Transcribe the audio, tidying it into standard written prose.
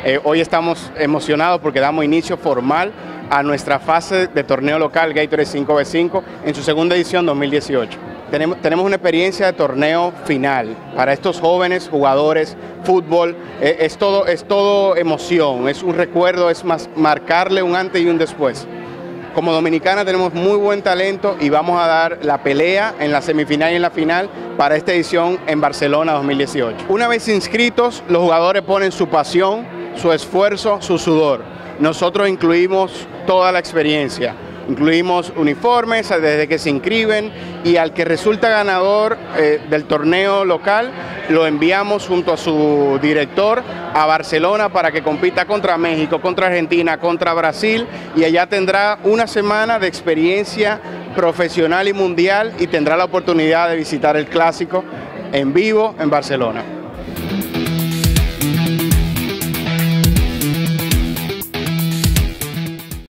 Hoy estamos emocionados porque damos inicio formal a nuestra fase de torneo local Gatorade 5v5 en su segunda edición 2018. Tenemos una experiencia de torneo final para estos jóvenes jugadores, fútbol, es todo emoción, es un recuerdo, es más marcarle un antes y un después. Como dominicana tenemos muy buen talento y vamos a dar la pelea en la semifinal y en la final para esta edición en Barcelona 2018. Una vez inscritos, los jugadores ponen su pasión, su esfuerzo, su sudor. Nosotros incluimos toda la experiencia. Incluimos uniformes desde que se inscriben y al que resulta ganador del torneo local lo enviamos junto a su director a Barcelona para que compita contra México, contra Argentina, contra Brasil y allá tendrá una semana de experiencia profesional y mundial y tendrá la oportunidad de visitar el clásico en vivo en Barcelona.